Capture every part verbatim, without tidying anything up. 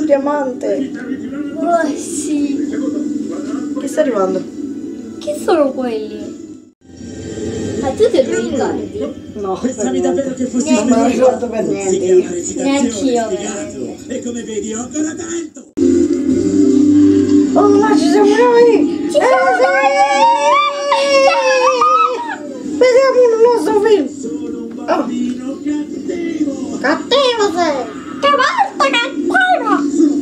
diamante. Oh sì. Che sta arrivando? Chi sono quelli? Ma tu te lo ricordi? No, Pensavi davvero che fossi non me lo ricordo per niente io. Neanch'io. E come vedi ho ancora tanto. Oh, ma ci siamo noi! Ci siamo noi! Vediamo il nostro film! Sono un bambino cattivo. Cattivo sei! Che volta cattivo!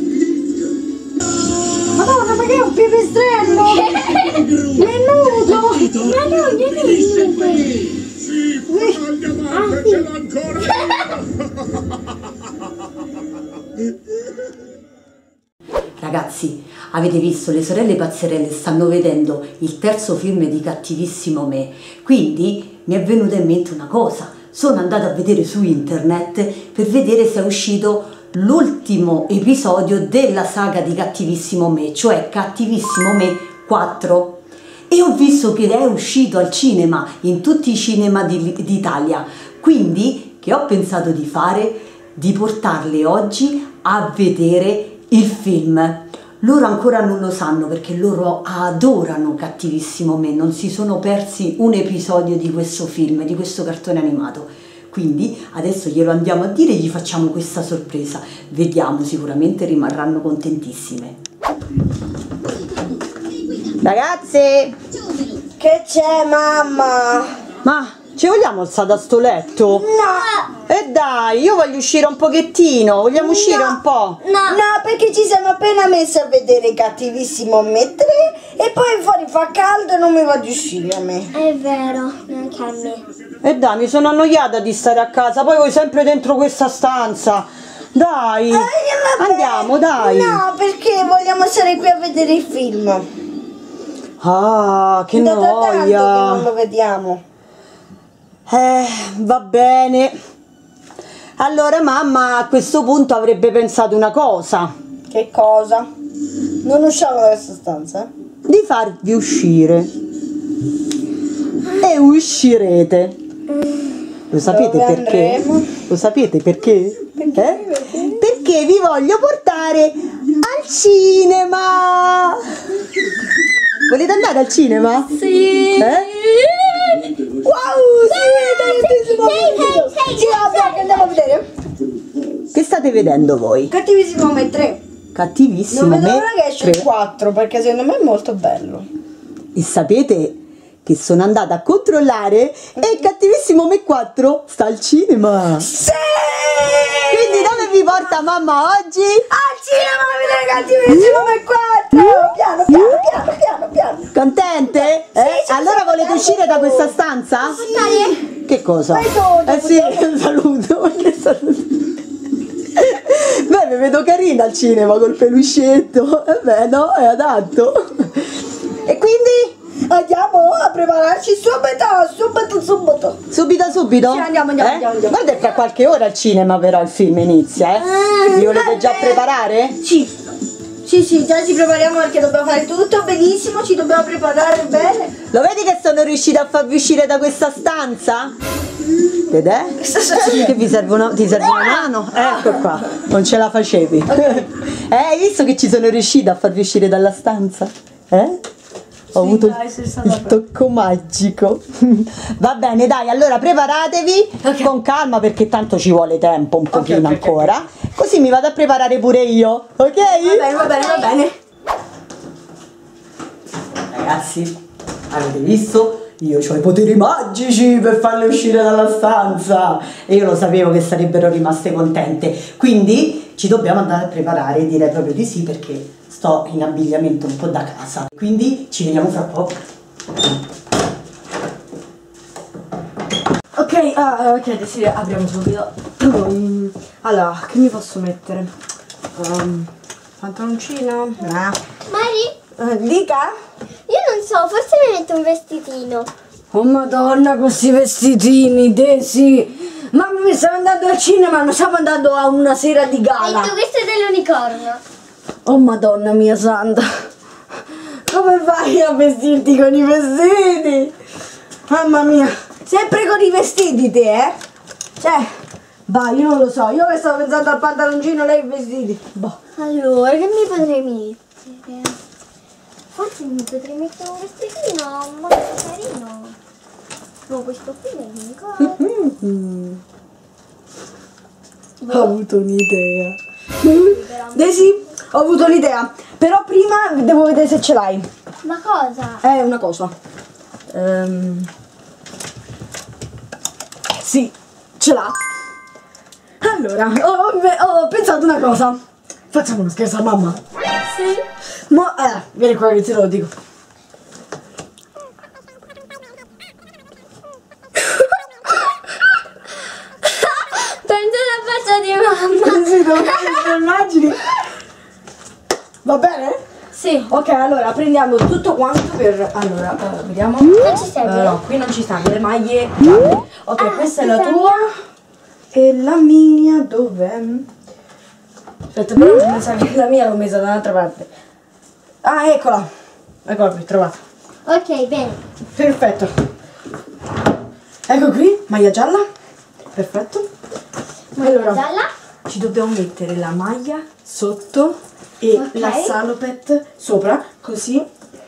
Madonna, ma che è un pipistrello! È nudo! Ma no, non è nudo! Sì, ma il diamante ce l'ho ancora. Ragazzi, avete visto, le sorelle Pazzerelle stanno vedendo il terzo film di Cattivissimo Me, quindi mi è venuta in mente una cosa. Sono andata a vedere su internet per vedere se è uscito l'ultimo episodio della saga di Cattivissimo Me, cioè Cattivissimo Me quattro, e ho visto che è uscito al cinema, in tutti i cinema d'Italia, quindi che ho pensato di fare? Di portarle oggi a vedere il film. Loro ancora non lo sanno perché loro adorano Cattivissimo Me, non si sono persi un episodio di questo film, di questo cartone animato. Quindi adesso glielo andiamo a dire e gli facciamo questa sorpresa. Vediamo, sicuramente rimarranno contentissime. Ragazze! Che c'è, mamma? Ma ci vogliamo alzare da sto letto? No! E dai, io voglio uscire un pochettino, vogliamo uscire un po'? No, no, perché ci siamo appena messi a vedere Cattivissimo Me tre e poi fuori fa caldo e non mi va di uscire a me. È vero, neanche a me. E dai, mi sono annoiata di stare a casa, poi voi sempre dentro questa stanza. Dai, Eh, vabbè. andiamo, dai. No, perché vogliamo stare qui a vedere il film. Ah, che Da tanto che non noia. lo vediamo. Eh, va bene. Allora mamma a questo punto avrebbe pensato una cosa. Che cosa? Non usciamo da questa stanza? Di farvi uscire. E uscirete. Lo sapete Dove perché? andremo? Lo sapete perché? Perché? Eh? Perché? Perché vi voglio portare al cinema. Volete andare al cinema? Sì! Eh? Wow, sì, tantissimo. Sì, vabbè, che andiamo a vedere? Che state vedendo voi? Cattivissimo Me tre. Cattivissimo Non vedo Me l'ora che esce il tre. quattro perché secondo me è molto bello. E sapete che sono andata a controllare e Cattivissimo Me quattro sta al cinema. Sì! Quindi dove vi porta mamma oggi? Al cinema a vedere Cattivissimo Me quattro! Piano, piano, piano, piano, piano. Contente? Sì, Eh? sì, Allora sì, volete sì, uscire sì. da questa stanza? Dai. Che cosa? Vai tu, Eh sì, saluto. Che saluto. Beh, mi vedo carina al cinema col peluscetto. Eh beh, no, è adatto. E quindi? Andiamo a prepararci subito, subito, subito. Subito, subito? Sì, andiamo, andiamo, Eh? andiamo, andiamo. Guarda, è fra qualche ora al cinema però il film inizia, eh? Vi volete già vabbè. preparare? Sì. Sì, sì, già ci prepariamo perché dobbiamo fare tutto benissimo, ci dobbiamo preparare bene. Lo vedi che sono riuscita a farvi uscire da questa stanza? Vede? Che sta succedendo? Che vi serve una, ti serve una mano? Ecco qua, non ce la facevi. Eh, hai visto che ci sono riuscita a farvi uscire dalla stanza? Eh? Ho avuto il, dai, sei stata il tocco magico. Va bene, dai, allora preparatevi Ok. con calma perché tanto ci vuole tempo, un pochino ok, ok, ancora. Così mi vado a preparare pure io, ok? Va bene, va bene, va bene. Ragazzi, avete visto? Io ho i poteri magici per farle uscire dalla stanza e io lo sapevo che sarebbero rimaste contente, quindi ci dobbiamo andare a preparare, direi proprio di sì perché sto in abbigliamento un po' da casa, quindi ci vediamo fra poco. Ok, ah, ok, adesso apriamo subito. Um, allora, che mi posso mettere? Um, pantaloncino? No. Mari, Uh, dica? io non so, forse mi metto un vestitino. Oh madonna, questi vestitini, Desi! Mamma, mi stiamo andando al cinema, non stiamo andando a una sera di Hai gala. detto questo è dell'unicorno. Oh madonna mia santa! Come fai a vestirti con i vestiti? Mamma mia! Sempre con i vestiti te, eh? Cioè, Vai, io non lo so, io che stavo pensando al pantaloncino, lei i vestiti. Boh. Allora, che mi potrei mettere? Forse mi potrei mettere un vestitino molto carino. No, questo qui è un Ho avuto un'idea. Desi, ho avuto un'idea. Però prima devo vedere se ce l'hai. Ma cosa? È una cosa. Ehm... Sì, ce l'ha. Allora, ho, ho pensato una cosa. Facciamo uno scherzo a mamma. Sì. Ma, eh, vieni qua che te lo dico. Prendo la faccia di mamma. Sì, lo immagini? Va bene? Sì. Ok, allora prendiamo tutto quanto per... Allora, uh, vediamo. Non ci serve? Uh, no, qui non ci stanno le maglie gialle. Ok, Ah, questa è la questa è tua. E la mia dov'è? Aspetta, però mi sa che la mia l'ho messa da un'altra parte. Ah, eccola. Eccola qui, trovata. Ok, bene. Perfetto. Ecco qui, maglia gialla. Perfetto. Allora, Gialla? ci dobbiamo mettere la maglia sotto e Ok. la salopette sopra, così.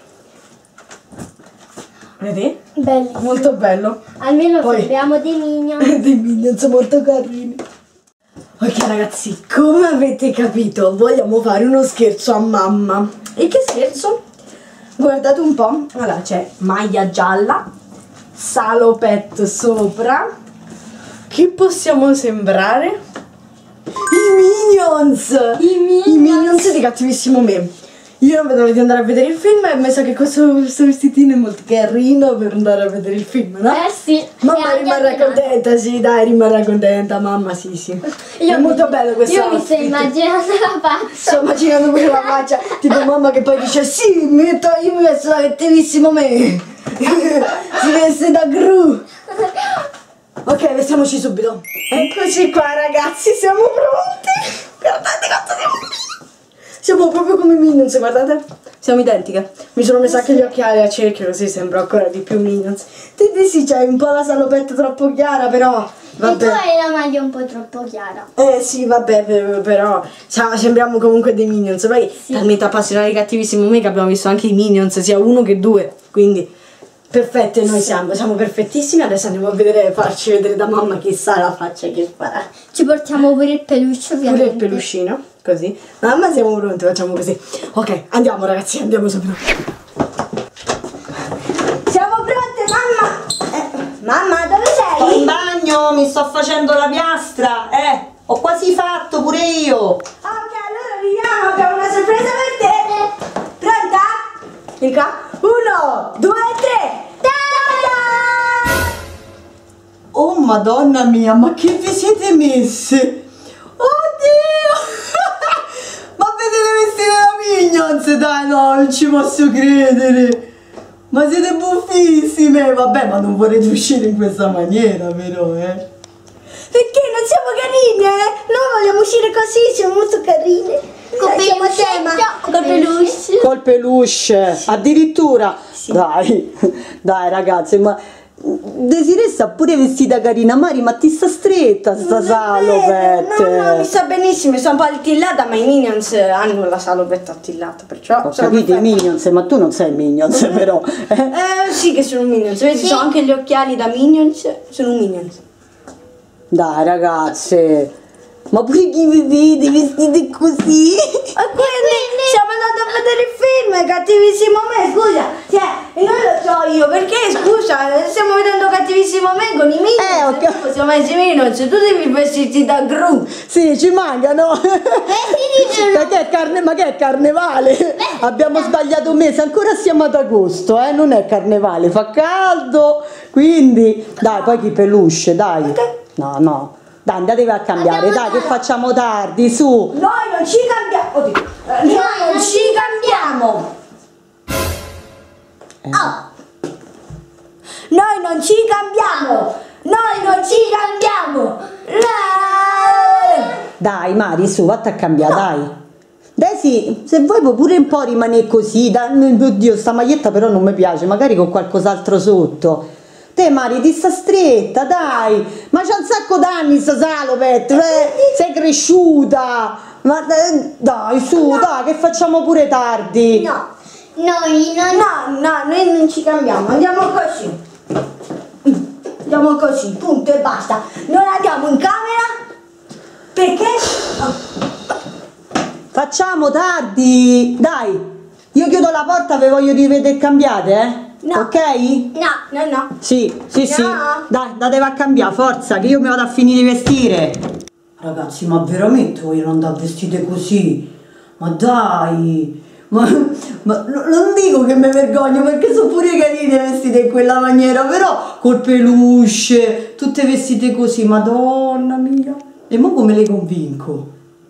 Vedi? Bello. Molto bello. Almeno Poi- abbiamo dei minion. Dei minions molto carini. Ok ragazzi, come avete capito, vogliamo fare uno scherzo a mamma. E che scherzo? Guardate un po'. Allora c'è maglia gialla, salopette sopra. Che possiamo sembrare? I Minions! I Minions! I Minions di Cattivissimo Me. Io non vedo l'ora di andare a vedere il film e mi sa che questo, questo vestitino è molto carino per andare a vedere il film, no? Eh sì. Mamma E anche rimarrà abbinato. contenta, sì, dai, rimarrà contenta, mamma, sì, sì. Io è molto mi- bello questo Io mi sto outfit. immaginando la faccia. Sto immaginando pure la faccia, tipo mamma che poi dice sì, mi metto, io mi vesto da Cattivissimo Me. Si veste da Gru. Ok, vestiamoci subito. Eccoci qua ragazzi, siamo pronti. Guardate quanto siamo Siamo proprio come i Minions, guardate. Siamo identiche. Mi sono messa anche gli occhiali a cerchio, così sembra ancora di più Minions. Te sì, c'hai un po' la salopetta troppo chiara, però E tu vabbè. hai la maglia un po' troppo chiara. Eh sì, vabbè, per- però cioè, sembriamo comunque dei Minions. Poi talmente appassionati di Cattivissimo Me che abbiamo visto anche i Minions, sia uno che due. Quindi perfette noi siamo, siamo perfettissimi. Adesso andiamo a vedere, farci vedere da mamma chissà la faccia che farà. Ci portiamo pure il peluche ovviamente. Pure il peluscino, così. Mamma siamo pronti, facciamo così. Ok, andiamo ragazzi, andiamo subito. Siamo pronte, mamma! Eh, mamma, dove Sto sei? in bagno, mi sto facendo la piastra, eh, ho quasi fatto pure io. Ok, allora arriviamo, abbiamo una sorpresa per te. Pronta? In qua? Uno, due, tre. Ta-da! Oh madonna mia, ma che vi siete messe? Oddio! Ma vedete vestite da Minions, dai, no, non ci posso credere. Ma siete buffissime, vabbè, ma non vorrete uscire in questa maniera, però, eh. Perché non siamo carini, eh? Noi vogliamo uscire così, siamo molto carine. Con Dai, siamo a tema. peluche. Con peluche. Col peluche, addirittura. Dai, dai ragazzi, ma Desiree sta pure vestita carina. Mari, ma ti sta stretta sta salopette. No, no, mi sta benissimo, sto un po' attillata, ma i Minions hanno la salopetta attillata, perciò Ho sono capito i perfetta. Minions, ma tu non sei Minions però. eh? Eh sì che sono un Minions, vedi, Sì. ho anche gli occhiali da Minions, sono un Minions. Dai ragazze, ma pure chi vi vede vestite così? E quindi siamo andati a vedere il film, Cattivissimo Me, scusa, cioè, e non lo so io, perché scusa, stiamo vedendo Cattivissimo Me con i Minions, Eh, ho cap- e siamo messi i Minions, tu devi vestirti da Gru. Sì, ci mancano. Vestiti Ma che è, carne, ma che è carnevale? Abbiamo sbagliato un mese, ancora siamo ad agosto, eh? Non è carnevale, fa caldo, quindi dai, poi chi peluche, dai. No, no. Dai, andatevi a cambiare, Andiamo dai, che da- facciamo tardi, su. Noi non ci cambiamo, oddio, eh, noi non ci cambiamo. Oh. Noi non ci cambiamo, noi non ci cambiamo. Eh. Dai, Mari, su, vatti a cambiare, dai. Desi, se vuoi puoi pure un po' rimanere così, dai, oddio, sta maglietta però non mi piace, magari con qualcos'altro sotto. te Mari, ti sta stretta, dai. Ma c'ha un sacco d'anni sta salopette, eh, sei cresciuta. Ma eh, dai, su, No. dai, che facciamo pure tardi. No, noi non... No, no, noi non ci cambiamo, andiamo così. Andiamo così, punto e basta. Non andiamo in camera perché... Facciamo tardi, dai. Io chiudo la porta, vi voglio rivedere cambiate, eh? No. Ok? No, No, no. Sì, sì, sì. No. Dai, datevi a cambiare, forza, che io mi vado a finire di vestire. Ragazzi, ma veramente vogliono andare vestite così? Ma dai! Ma, ma no- non dico che mi vergogno perché sono pure carine vestite in quella maniera, però col peluche, tutte vestite così, madonna mia! E mo come le convinco?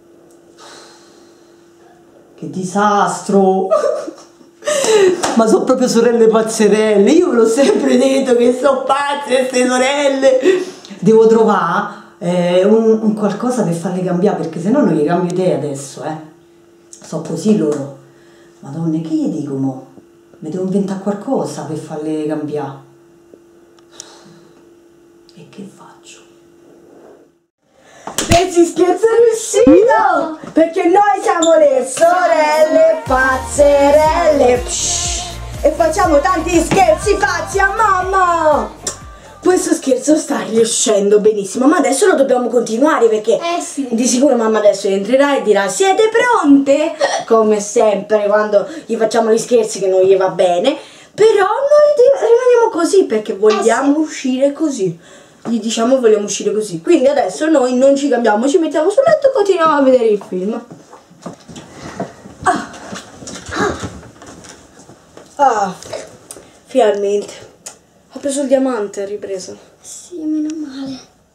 Che disastro! Ma sono proprio sorelle pazzerelle, io ve l'ho sempre detto che sono pazze queste sorelle! Devo trovare eh, un, un qualcosa per farle cambiare, perché sennò non gli cambio idea adesso, eh! So così loro. Madonna, che gli dico mo? Mi devo inventare qualcosa per farle cambiare. E che faccio? Pensi scherzo riuscito? Perché noi siamo le sorelle pazzerelle. Psh, e facciamo tanti scherzi pazzi a mamma. Questo scherzo sta riuscendo benissimo, ma adesso lo dobbiamo continuare perché Eh sì. di sicuro mamma adesso entrerà e dirà: siete pronte? Come sempre quando gli facciamo gli scherzi che non gli va bene. Però noi di- rimaniamo così perché vogliamo uscire così. Gli diciamo vogliamo uscire così. Quindi adesso noi non ci cambiamo, ci mettiamo sul letto e continuiamo a vedere il film. Ah, ah. Finalmente. Ho preso il diamante, ha ripreso. Sì, meno male.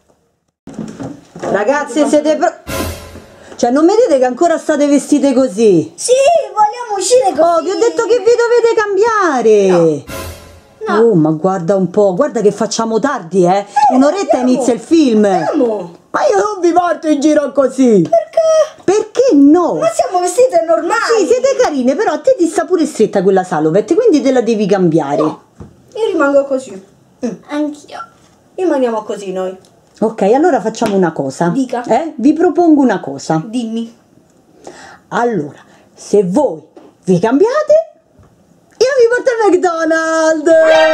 Ragazze, siete pro... Cioè, non vedete che ancora state vestite così? Sì, vogliamo uscire così. Oh, vi ho detto che vi dovete cambiare. No. Oh, ma guarda un po', guarda che facciamo tardi, eh. Un'oretta andiamo. inizia il film. Andiamo. Ma io non vi porto in giro così. Perché? Perché no? Ma siamo vestite normali. Sì, siete carine, però a te ti sta pure stretta quella salopette, quindi te la devi cambiare. No. Io rimango così. Anch'io. Rimaniamo così noi. Ok, allora facciamo una cosa. Dica. Eh? Vi propongo una cosa. Dimmi. Allora, se voi vi cambiate, io vi porto al McDonald's.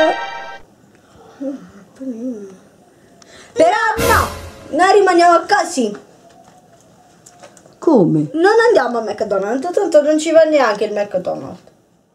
Però no, noi rimaniamo così. Come? Non andiamo a McDonald's, tanto non ci va neanche il McDonald's.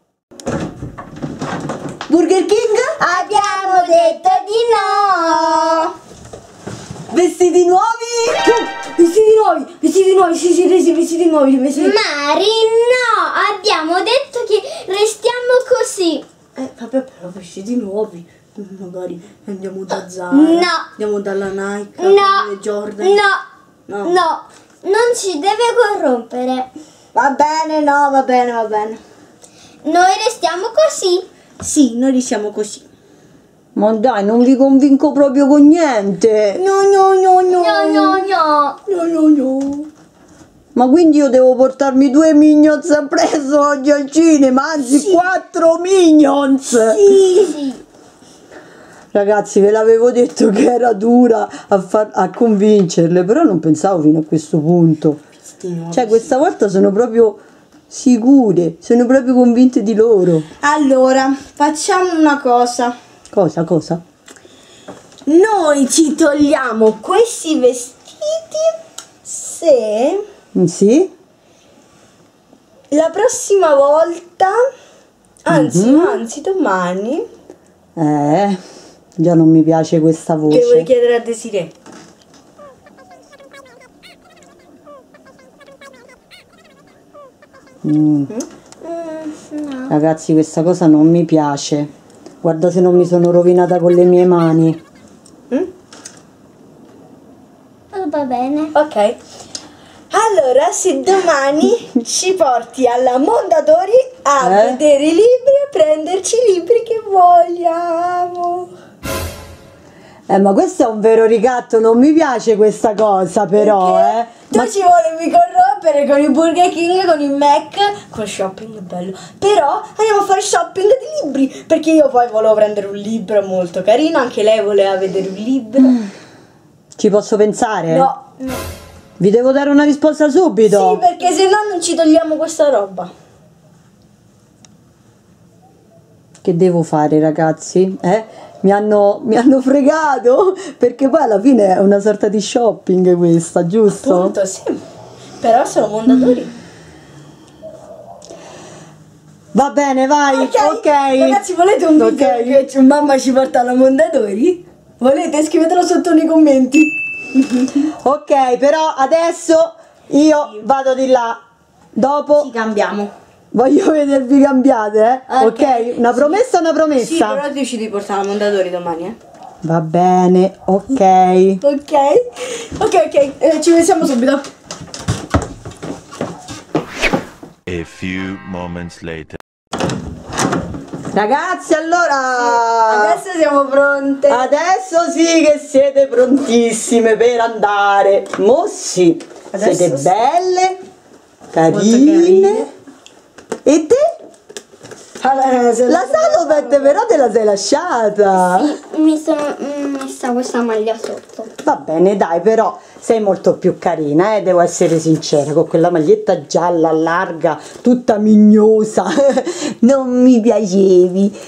Burger King? Abbiamo detto di no. Vestiti nuovi? Vestiti nuovi, vestiti nuovi, sì sì, sì, sì, vestiti nuovi, vestiti Mari, no. Abbiamo detto che restiamo così. Eh, vabbè, però vestiti nuovi. Magari andiamo da Zara. No. Andiamo dalla Nike. No. dalle Jordan. No. No. No. Non ci deve corrompere. Va bene, no, va bene, va bene. Noi restiamo così. Sì, noi siamo così. Ma dai, non vi convinco proprio con niente. No, no, no, no. No, no, no. No, no, no. Ma quindi io devo portarmi due Minions appresso oggi al cinema, anzi Sì. quattro Minions. Sì. Sì. Ragazzi, ve l'avevo detto che era dura a, far- a convincerle, però non pensavo fino a questo punto. Vestiti nuovi. Cioè, questa volta sono proprio sicure, sono proprio convinte di loro. Allora, facciamo una cosa. Cosa, cosa? Noi ci togliamo questi vestiti se Mm, Sì? la prossima volta, anzi, Mhm. anzi domani, Eh, già non mi piace questa che vuoi voce. chiedere a Desiree? Mm. Ragazzi, questa cosa non mi piace. Guarda se non mi sono rovinata con le mie mani. Va bene. Ok. Allora, se domani ci porti alla Mondadori a Eh? vedere i libri e prenderci i libri che vogliamo. Eh, ma questo è un vero ricatto, non mi piace questa cosa però, Perché eh. tu Ma ci volevi corrompere rompere con il Burger King, con il Mac, con il shopping è bello. Però andiamo a fare shopping di libri, perché io poi volevo prendere un libro molto carino, anche lei voleva vedere un libro. Ci posso pensare? No, no. Vi devo dare una risposta subito. Sì, perché se no non ci togliamo questa roba. Che devo fare, ragazzi? Eh? Mi hanno, mi hanno fregato, perché poi alla fine è una sorta di shopping questa, giusto? Appunto, sì. Però sono Mondadori. Va bene, vai, ok. Ok. Ragazzi, volete un video Ok. che c- mamma ci porta alla Mondadori? Volete? Scrivetelo sotto nei commenti. Ok, però adesso io vado di là. Dopo Ci cambiamo. voglio vedervi cambiate, eh? Ok. Ok? Una promessa, una Sì, promessa. però ti ci porta alla Mondadori domani, eh. Va bene, ok. Ok, ok, ok, eh, ci vediamo subito. A few moments later. Ragazzi, allora Adesso siamo pronte. adesso sì che siete prontissime per andare. Mo sì, Adesso siete sì. belle, carine. carine. E te? Allora, se- La Salopet però te la sei lasciata. Mi sono messa questa maglia sotto. Va bene, dai, però sei molto più carina, eh, devo essere sincera, con quella maglietta gialla larga, tutta mignosa. Non mi piacevi.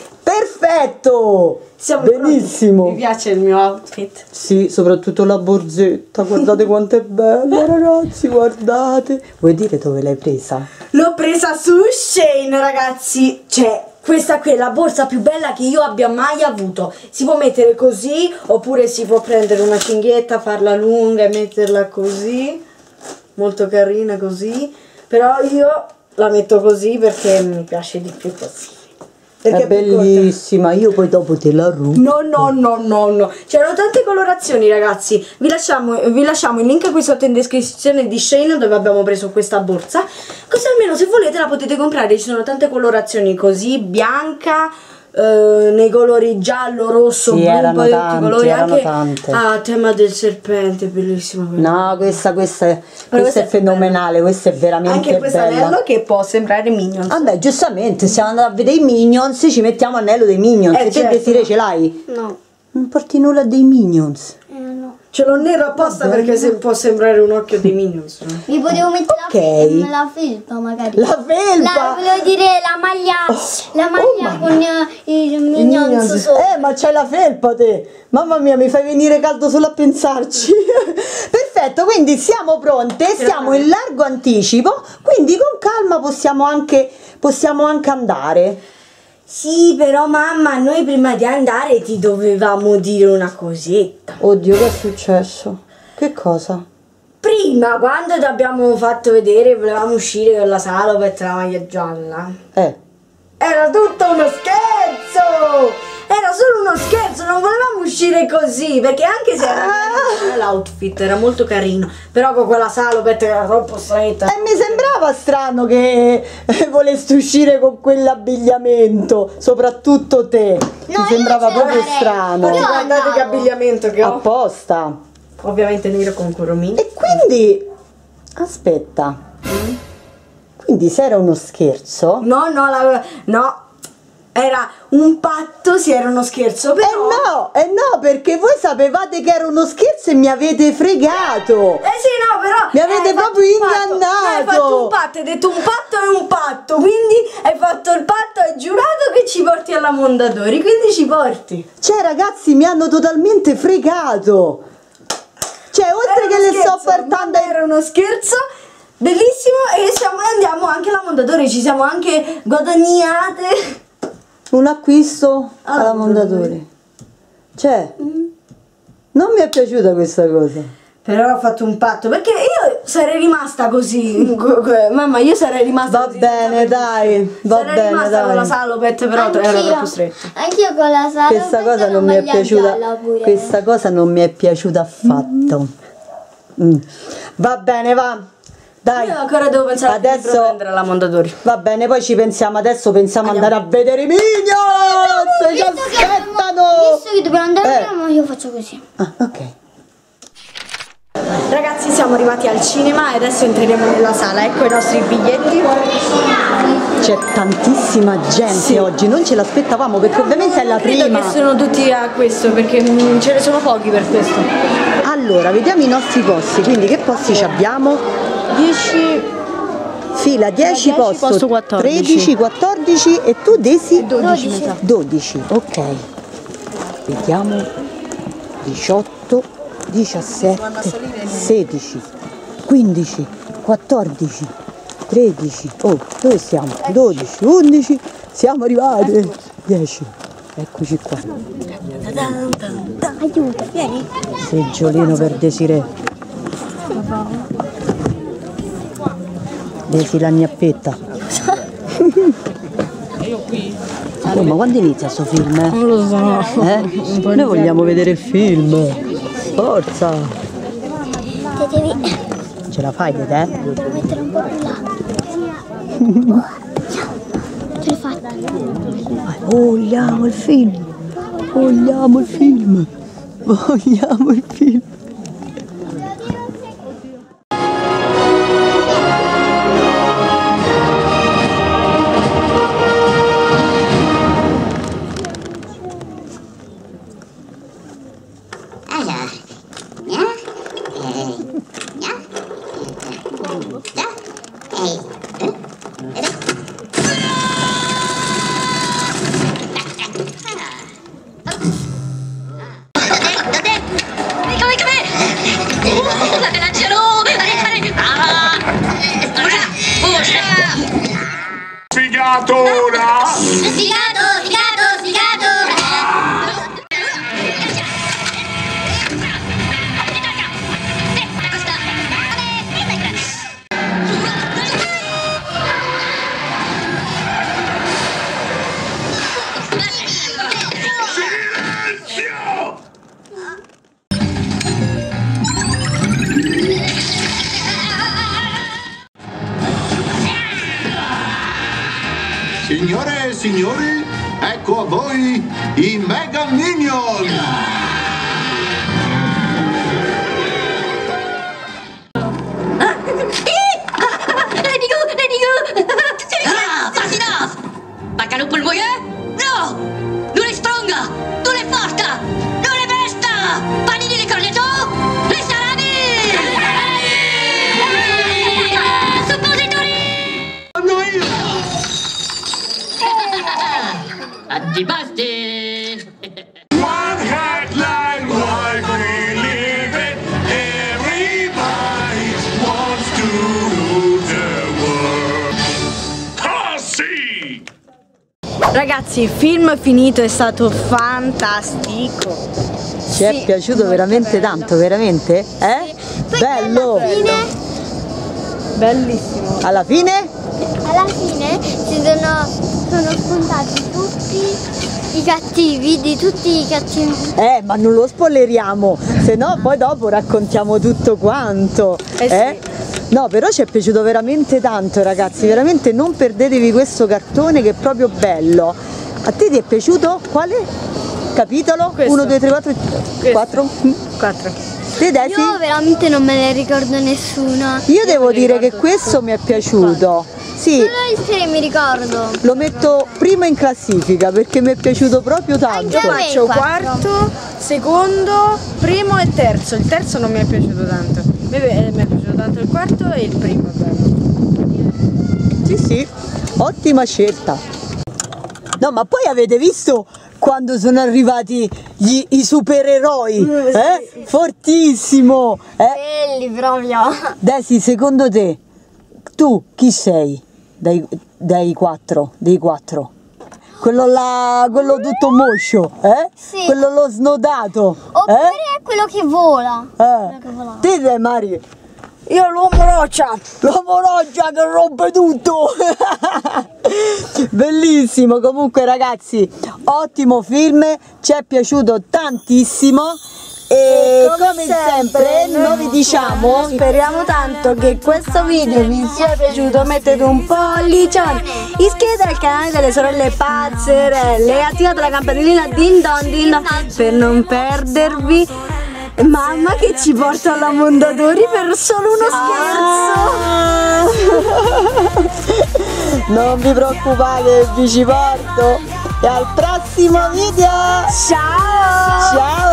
Perfetto! Siamo benissimo. pronti. Mi piace il mio outfit. Sì, soprattutto la borsetta, guardate quanto è bella, ragazzi, guardate. Vuoi dire dove l'hai presa? L'ho presa su Shein, ragazzi. Cioè, questa qui è la borsa più bella che io abbia mai avuto. Si può mettere così, oppure si può prendere una cinghietta, farla lunga e metterla così. Molto carina così. Però io la metto così perché mi piace di più così. Perché È bellissima, io poi dopo te la rubo. No, no, no, no, no. C'erano tante colorazioni, ragazzi. Vi lasciamo, vi lasciamo il link qui sotto in descrizione di Shein, dove abbiamo preso questa borsa. Così almeno se volete la potete comprare. Ci sono tante colorazioni così, bianca, eh, nei colori giallo, rosso, Sì, blu, erano poi tutti i tanti, colori, erano anche tante. a tema del serpente, bellissima quella. No, questa, questa, è, Però questa è questa è fenomenale, questa è veramente Anche questo bella. anello che può sembrare Minions. Vabbè, giustamente, siamo andati a vedere i Minions, ci mettiamo anello dei Minions. Eh, E te certo. Desiree ce l'hai? No. Non porti nulla dei Minions. Eh, no. Ce l'ho nero apposta perché se può sembrare un occhio di Minions. no? Mi potevo mettere Ok. la, fel- la felpa magari. La felpa! La, volevo dire la maglia, la maglia oh, con eh, i Minions Minions. sopra. Eh, ma c'hai la felpa te! Mamma mia, mi fai venire caldo solo a pensarci. Perfetto, quindi siamo pronte, siamo in largo anticipo, quindi con calma possiamo anche, possiamo anche andare. Sì, però mamma, noi prima di andare ti dovevamo dire una cosetta. Oddio, che è successo? Che cosa? Prima, quando ti abbiamo fatto vedere, volevamo uscire con la Salopet e la maglia gialla. Eh, Era tutto uno scherzo! Era solo uno scherzo, non volevamo uscire così, perché anche se era carino l'outfit era molto carino, però con quella Salopet era troppo stretta. e mi sembrava strano che eh, voleste uscire con quell'abbigliamento, soprattutto te. mi io sembrava ce la proprio farei. strano. Io Guardate che andavo. abbigliamento che ho. Apposta. Ovviamente nero con coromini. E quindi, aspetta, quindi se era uno scherzo? No, no, la- no, era un patto, sì, era uno scherzo, però... Eh no, eh no, perché voi sapevate che era uno scherzo e mi avete fregato. Eh sì, no, però... Mi avete hai fatto proprio un patto. ingannato. Hai fatto un patto, hai detto un patto è un patto, quindi hai fatto il patto, hai giurato che ci porti alla Mondadori, quindi ci porti. Cioè, ragazzi, mi hanno totalmente fregato. Cioè, oltre Era che uno le sto scherzo, portando mamma, era uno scherzo bellissimo e siamo, andiamo anche alla Mondadori, ci siamo anche guadagnate un acquisto Ah, alla Mondadori. Cioè, non mi è piaciuta questa cosa. Però ho fatto un patto perché io sarei rimasta così. Mamma, io sarei rimasta Va così. bene, dai, va sarei bene, rimasta con la dai. Salopet, però era Anch'io. troppo stretta. Anch'io con la Salopet Questa cosa e non la mi è maglia piaciuta. gialla pure. Questa cosa non mi è piaciuta affatto. Mm. Va bene, va. Dai. Io ancora devo pensare Adesso- a che prendere alla Mondadori. Va bene, poi ci pensiamo. Adesso pensiamo Andiamo. andare a vedere i Minions. Ci Visto che aspettano. Visto che dobbiamo andare, Eh. io faccio così. Ah, ok. Ragazzi, siamo arrivati al cinema e adesso entreremo nella sala. Ecco i nostri biglietti. C'è tantissima gente Sì. oggi, non ce l'aspettavamo perché ovviamente è la Credo prima. che sono tutti a questo perché mm, ce ne sono pochi per questo. Allora, vediamo i nostri posti, quindi che posti ci abbiamo? dieci Fila dieci, dieci, posto, posto quattordici. tredici, quattordici e tu Desi? dodici, mi sa. dodici, ok. Vediamo diciotto, diciassette, sedici, quindici, quattordici, tredici, oh, dove siamo? dodici, undici, siamo arrivati. dieci, eccoci qua. Aiuto, vieni. Seggiolino per Desiree. Desi la gnappetta. Oh, ma quando inizia sto film? Eh? Non lo so. Eh? Noi vogliamo vedere il film. Forza. Te devi, Ce la fai, te? devo mettere un po' più là. Ce l'hai fatta. Vogliamo il film. Vogliamo il film. Vogliamo il film. Figatura! Sfigato, sfigato, sfigato. Signore e signori, ecco a voi i Mega Minion! Ah, fast enough! Baccalupo il muoio? No! Non è stronga! Non è forte! Non è besta! Panini le cornetto! Le salami! Suppositori! Sono io! Antipasti! One headline, why we live it? Everybody wants to rule the world. Ah, sì! Ragazzi, il film finito è stato fantastico. Ci è Sì, piaciuto molto veramente bello. tanto, veramente? Eh? Poi Bello! alla fine, Bellissimo. Alla fine? alla fine si sono, sono spuntati tutti i cattivi, di tutti i cattivi. Eh, ma non lo spoileriamo, se no poi dopo raccontiamo tutto quanto. Eh sì. Eh? No, però ci è piaciuto veramente tanto, ragazzi, veramente non perdetevi questo cartone che è proprio bello. A te ti è piaciuto? Quale capitolo? Questo. uno, due, tre, quattro, quattro? quattro. Te Desi? Io veramente non me ne ricordo nessuna. Io devo dire che questo mi è piaciuto. Sì, Solo il tre mi ricordo. lo metto prima in classifica perché mi è piaciuto proprio tanto. Anche a me. Faccio quattro. quarto, secondo, primo e terzo. Il terzo non mi è piaciuto tanto. Mi è mi è piaciuto tanto il quarto e il primo. Bello. Sì, sì, ottima scelta. No, ma poi avete visto quando sono arrivati gli, i supereroi? Eh? Fortissimo! Eh? Belli proprio. Desi, secondo te, tu chi sei dai, dai quattro? Dei quattro? Quello là, quello tutto moscio, eh? Sì. Quello lo snodato, Oppure eh? è quello che vola. Eh? che vola. Te dai, Mari? Io l'uomo roccia. L'uomo roccia che rompe tutto. Bellissimo, comunque ragazzi, ottimo film, ci è piaciuto tantissimo e come, sempre noi vi diciamo, Speriamo tanto che questo video vi sia piaciuto. Mettete un pollicione, iscrivetevi al canale delle sorelle Pazzerelle e attivate la campanellina din don din don per non perdervi mamma che ci porta alla Mondadori per solo uno scherzo. Non vi preoccupate, vi ci porto. E al prossimo video. Ciao. Ciao.